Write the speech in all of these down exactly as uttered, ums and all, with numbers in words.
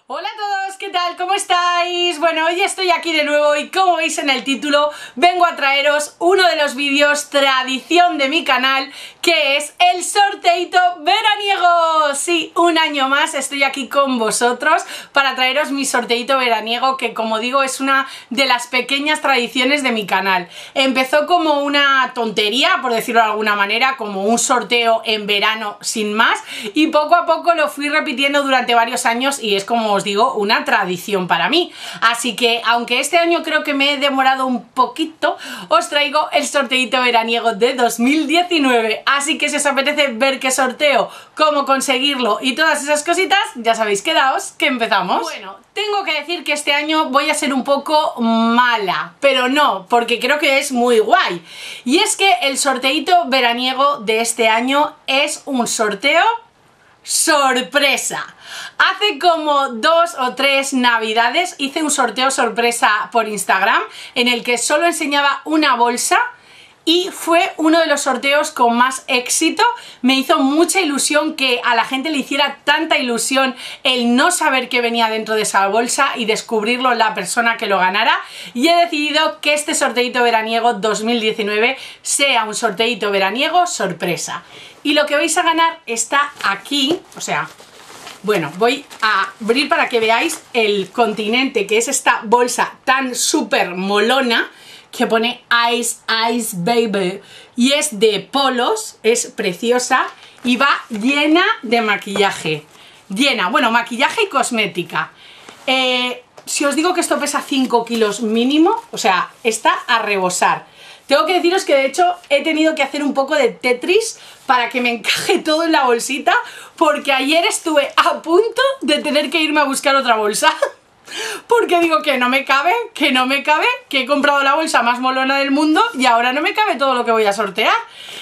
Hola a todos, ¿qué tal? ¿Cómo estáis? Bueno, hoy estoy aquí de nuevo y como veis en el título vengo a traeros uno de los vídeos tradición de mi canal, que es el sorteito veraniego. Sí, un año más estoy aquí con vosotros para traeros mi sorteito veraniego, que como digo es una de las pequeñas tradiciones de mi canal. Empezó como una tontería, por decirlo de alguna manera, como un sorteo en verano sin más, y poco a poco lo fui repitiendo durante varios años y es, como os digo, una tradición para mí. Así que aunque este año creo que me he demorado un poquito, os traigo el sorteito veraniego de dos mil diecinueve. Así que si os apetece ver qué sorteo, cómo conseguirlo y todas esas cositas, ya sabéis, quedaos que empezamos. Bueno, tengo que decir que este año voy a ser un poco mala, pero no, porque creo que es muy guay. Y es que el sorteito veraniego de este año es un sorteo sorpresa. Hace como dos o tres navidades hice un sorteo sorpresa por Instagram en el que solo enseñaba una bolsa y fue uno de los sorteos con más éxito. Me hizo mucha ilusión que a la gente le hiciera tanta ilusión el no saber qué venía dentro de esa bolsa y descubrirlo la persona que lo ganara, y he decidido que este sorteito veraniego dos mil diecinueve sea un sorteito veraniego sorpresa. Y lo que vais a ganar está aquí, o sea, bueno, voy a abrir para que veáis el continente, que es esta bolsa tan súper molona que pone Ice Ice Baby y es de polos, es preciosa y va llena de maquillaje, llena, bueno, maquillaje y cosmética. Eh, si os digo que esto pesa cinco kilos mínimo, o sea, está a rebosar. Tengo que deciros que de hecho he tenido que hacer un poco de Tetris para que me encaje todo en la bolsita, porque ayer estuve a punto de tener que irme a buscar otra bolsa. Porque digo que no me cabe, que no me cabe, que he comprado la bolsa más molona del mundo y ahora no me cabe todo lo que voy a sortear.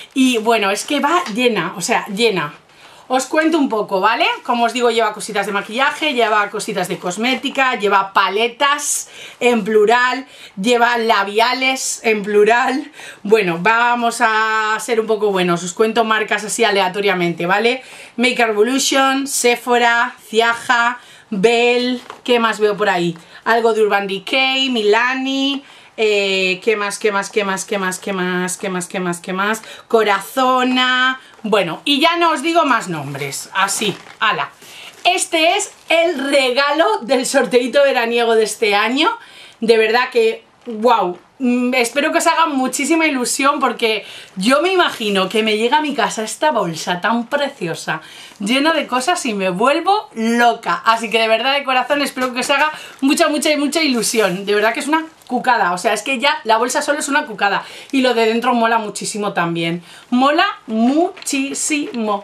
Y bueno, es que va llena, o sea, llena. Os cuento un poco, ¿vale? Como os digo, lleva cositas de maquillaje, lleva cositas de cosmética, lleva paletas en plural, lleva labiales en plural. Bueno, vamos a ser un poco buenos, os cuento marcas así aleatoriamente, ¿vale? Makeup Revolution, Sephora, Ciaja, Belle, ¿qué más veo por ahí? Algo de Urban Decay, Milani, eh, ¿qué más, qué más, qué más, qué más, qué más, qué más, qué más, qué más? Corazona, bueno, y ya no os digo más nombres, así, ala. Este es el regalo del sorteito veraniego de este año, de verdad que, wow. Mm, espero que os haga muchísima ilusión, porque yo me imagino que me llega a mi casa esta bolsa tan preciosa, llena de cosas, y me vuelvo loca. Así que de verdad, de corazón, espero que os haga mucha, mucha, mucha ilusión. De verdad que es una cucada, o sea, es que ya la bolsa solo es una cucada. Y lo de dentro mola muchísimo también. Mola muchísimo.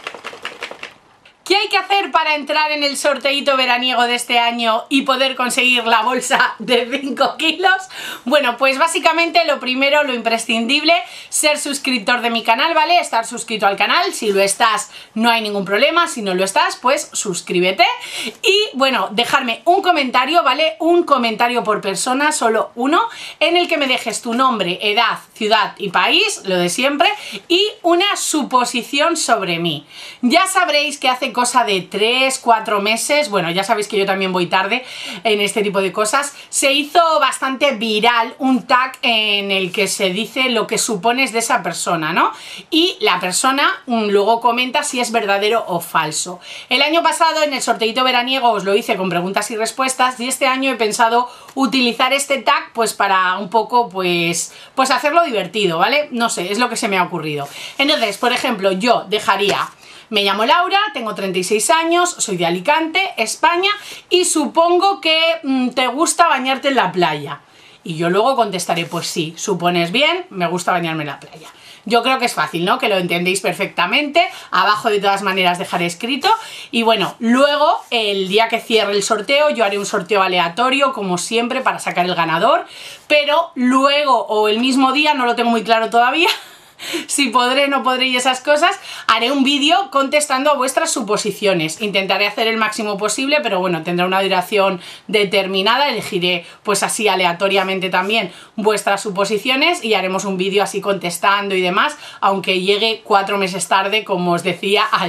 ¿Qué hay que hacer para entrar en el sorteito veraniego de este año y poder conseguir la bolsa de cinco kilos? Bueno, pues básicamente lo primero, lo imprescindible, ser suscriptor de mi canal, ¿vale? Estar suscrito al canal. Si lo estás, no hay ningún problema. Si no lo estás, pues suscríbete. Y bueno, dejarme un comentario, ¿vale? Un comentario por persona, solo uno, en el que me dejes tu nombre, edad, ciudad y país, lo de siempre, y una suposición sobre mí. Ya sabréis que hace cosa de tres, cuatro meses, bueno, ya sabéis que yo también voy tarde en este tipo de cosas, se hizo bastante viral un tag en el que se dice lo que supones de esa persona, ¿no? Y la persona luego comenta si es verdadero o falso. El año pasado en el sorteito veraniego os lo hice con preguntas y respuestas, y este año he pensado utilizar este tag pues para un poco pues, pues hacerlo divertido, ¿vale? No sé, es lo que se me ha ocurrido. Entonces, por ejemplo, yo dejaría: me llamo Laura, tengo treinta y seis años, soy de Alicante, España, y supongo que mmm, te gusta bañarte en la playa. Y yo luego contestaré, pues sí, supones bien, me gusta bañarme en la playa. Yo creo que es fácil, ¿no? Que lo entendéis perfectamente. Abajo de todas maneras dejaré escrito. Y bueno, luego el día que cierre el sorteo yo haré un sorteo aleatorio, como siempre, para sacar el ganador. Pero luego, o el mismo día, no lo tengo muy claro todavía, si podré, no podré y esas cosas, haré un vídeo contestando a vuestras suposiciones. Intentaré hacer el máximo posible, pero bueno, tendrá una duración determinada. Elegiré pues así aleatoriamente también vuestras suposiciones y haremos un vídeo así contestando y demás, aunque llegue cuatro meses tarde, como os decía, al tag.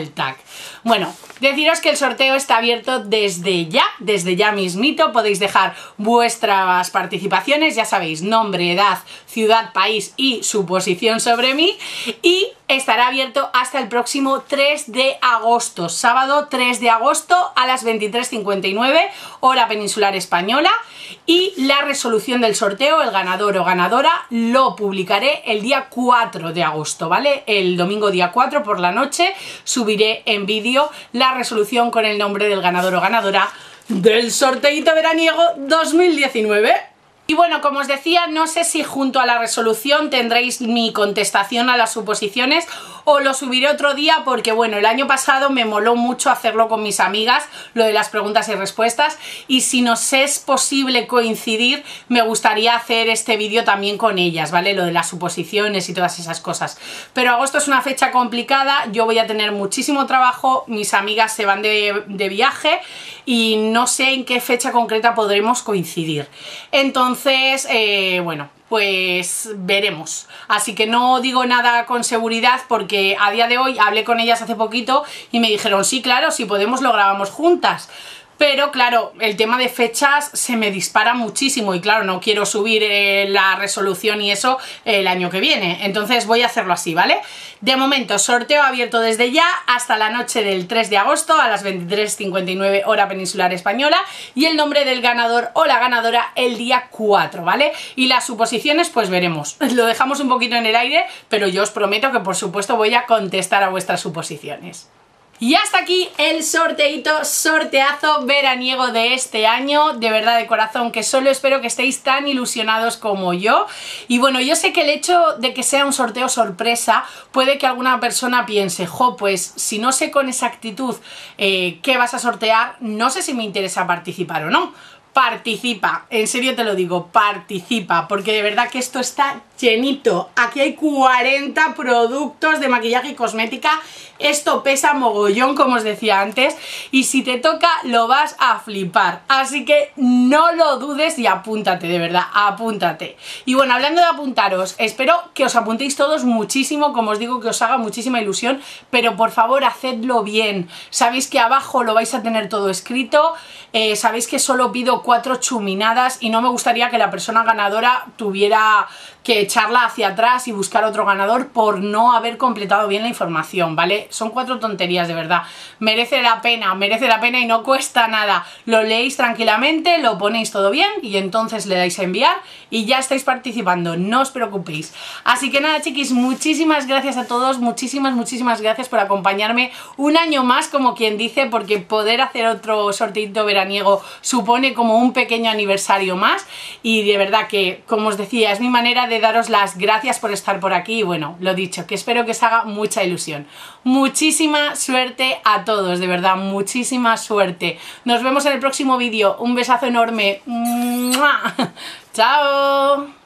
Bueno, deciros que el sorteo está abierto desde ya, desde ya mismito. Podéis dejar vuestras participaciones, ya sabéis, nombre, edad, ciudad, país y su posición sobre mí. Y estará abierto hasta el próximo tres de agosto, sábado tres de agosto a las veintitrés cincuenta y nueve, hora peninsular española. Y la resolución del sorteo, el ganador o ganadora, lo publicaré el día cuatro de agosto, ¿vale? El domingo día cuatro por la noche subiré en vídeo la resolución con el nombre del ganador o ganadora del sorteito veraniego dos mil diecinueve. Y bueno, como os decía, no sé si junto a la resolución tendréis mi contestación a las suposiciones o lo subiré otro día porque bueno, el año pasado me moló mucho hacerlo con mis amigas, lo de las preguntas y respuestas, y si nos es posible coincidir, me gustaría hacer este vídeo también con ellas, ¿vale? Lo de las suposiciones y todas esas cosas. Pero agosto es una fecha complicada, yo voy a tener muchísimo trabajo, mis amigas se van de, de viaje y no sé en qué fecha concreta podremos coincidir. Entonces, eh, bueno, pues veremos. Así que no digo nada con seguridad porque a día de hoy hablé con ellas hace poquito y me dijeron, sí, claro, si podemos lo grabamos juntas. Pero claro, el tema de fechas se me dispara muchísimo y claro, no quiero subir eh, la resolución y eso el año que viene. Entonces voy a hacerlo así, ¿vale? De momento, sorteo abierto desde ya hasta la noche del tres de agosto a las veintitrés cincuenta y nueve hora peninsular española y el nombre del ganador o la ganadora el día cuatro, ¿vale? Y las suposiciones pues veremos. Lo dejamos un poquito en el aire, pero yo os prometo que por supuesto voy a contestar a vuestras suposiciones. Y hasta aquí el sorteito, sorteazo veraniego de este año, de verdad de corazón que solo espero que estéis tan ilusionados como yo. Y bueno, yo sé que el hecho de que sea un sorteo sorpresa puede que alguna persona piense, jo, pues si no sé con exactitud eh, qué vas a sortear, no sé si me interesa participar o no. Participa, en serio te lo digo, participa, porque de verdad que esto está llenito. Aquí hay cuarenta productos de maquillaje y cosmética. Esto pesa mogollón, como os decía antes, y si te toca lo vas a flipar. Así que no lo dudes y apúntate, de verdad, apúntate. Y bueno, hablando de apuntaros, espero que os apuntéis todos muchísimo, como os digo, que os haga muchísima ilusión, pero por favor, hacedlo bien. Sabéis que abajo lo vais a tener todo escrito, eh, sabéis que solo pido cuatro chuminadas y no me gustaría que la persona ganadora tuviera que echarla hacia atrás y buscar otro ganador por no haber completado bien la información, ¿vale? Son cuatro tonterías, de verdad. Merece la pena, merece la pena y no cuesta nada. Lo leéis tranquilamente, lo ponéis todo bien y entonces le dais a enviar y ya estáis participando, no os preocupéis. Así que nada, chiquis, muchísimas gracias a todos, muchísimas, muchísimas gracias por acompañarme un año más, como quien dice, porque poder hacer otro sorteito veraniego supone como un pequeño aniversario más y de verdad que, como os decía, es mi manera de daros las gracias por estar por aquí y bueno, lo dicho, que espero que os haga mucha ilusión. Muchísima suerte a todos, de verdad, muchísima suerte. Nos vemos en el próximo vídeo. Un besazo enorme. ¡Mua! ¡Chao!